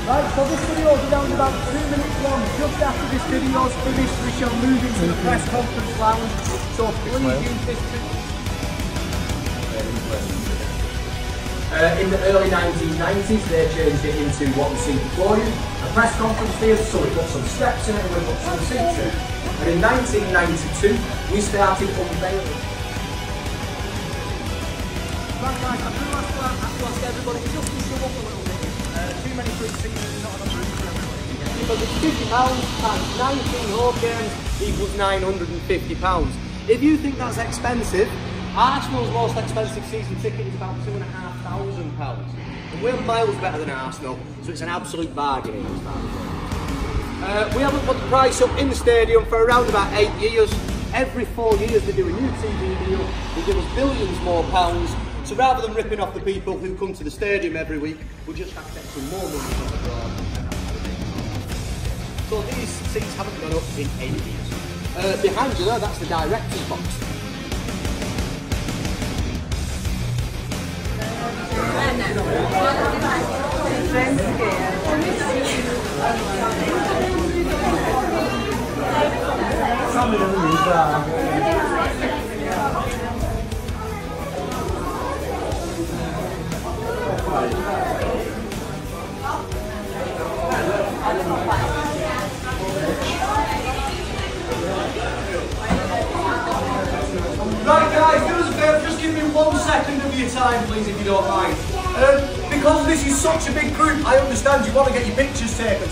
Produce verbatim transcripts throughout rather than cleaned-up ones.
Right, so this video is around about two minutes long. Just after this video is finished, we shall move into the press conference lounge. So please use this to... Uh, in the early nineteen nineties, they changed it into what we see before you, a press conference theatre, so we put some steps in it and we put some seats in. And in nineteen ninety-two, we started unveiling. Right guys, I'm going to ask, uh, have to ask everybody just to show up a little bit. Uh, too many free seats, not enough room for everybody. Because it's fifty pounds times nineteen home games equals nine hundred and fifty pounds. If you think that's expensive, Arsenal's most expensive season ticket is about two and a half thousand pounds. And we're miles better than Arsenal, so it's an absolute bargain. Uh, we haven't put the price up in the stadium for around about eight years. Every four years they do a new T V deal, they give us billions more pounds. So rather than ripping off the people who come to the stadium every week, we just have to get some more money from abroad. So these seats haven't gone up in eight years. Uh, behind you there, that's the director's box. Right guys, do us a favour, just give me one second of your time please if you don't mind. Um, because this is such a big group, I understand you want to get your pictures taken.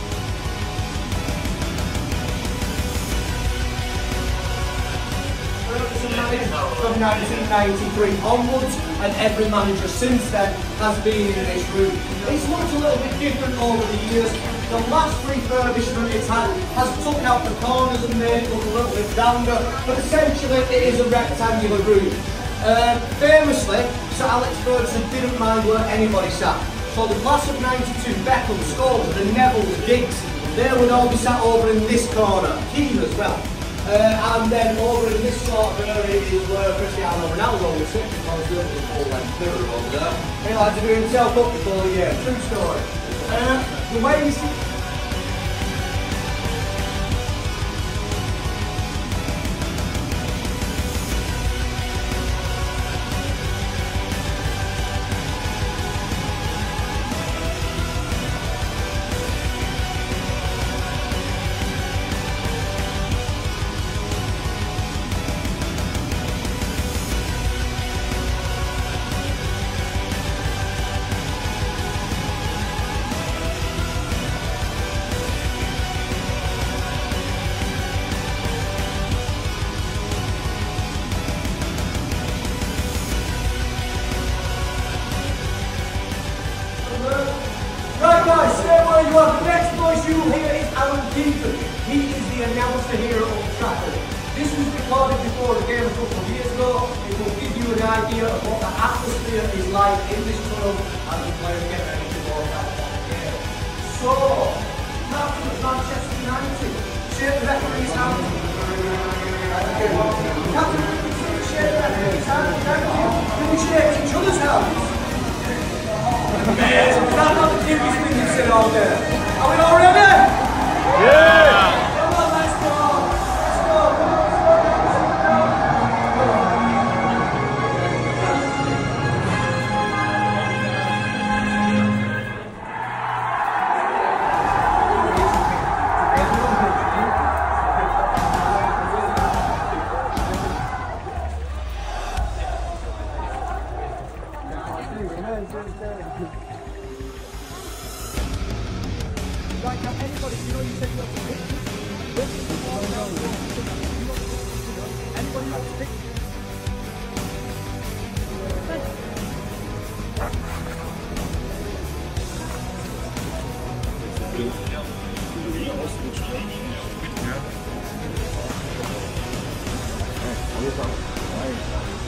From nineteen ninety-three onwards, and every manager since then has been in this room. It's looked a little bit different over the years. The last refurbishment it's had has took out the corners and made it look a little bit rounder, but essentially it is a rectangular room. Uh, famously, Sir Alex Ferguson didn't mind where anybody sat. So the class of ninety-two, Beckham, Scholes, the Nevilles, Giggs, they would all be sat over in this corner, Keane as well. Uh, and then over in this sort of area is where Cristiano Ronaldo was sitting because there was a full-length mirror over there. He liked to do himself up before the game. True story. Uh, the way you see... Right guys, stay where you are. The next voice you will hear is Alan Keegan. He is the announcer here at Old Trafford. This was recorded before the game a couple of years ago. It will give you an idea of what the atmosphere is like in this tunnel as the players get ready to walk out of the game. So, Captain of Manchester United, shake the referee's hand. Captain, shake the referee's hand. Thank you. Can we shake each other's hands? Is that not the cutest thing you've said all day? Are we all ready? Yeah! Come on, let's go! Let's go! Right now, anybody, you know you said you have to pick. Anybody have to pick? Ja.